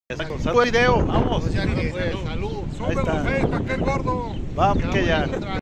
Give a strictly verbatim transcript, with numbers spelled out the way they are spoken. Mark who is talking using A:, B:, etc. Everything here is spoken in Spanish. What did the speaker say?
A: Salud, video, vamos.
B: Pues ya que, salud.
A: Ahí está.
B: Súbelo, hey, aquel gordo.
A: Vamos que ya.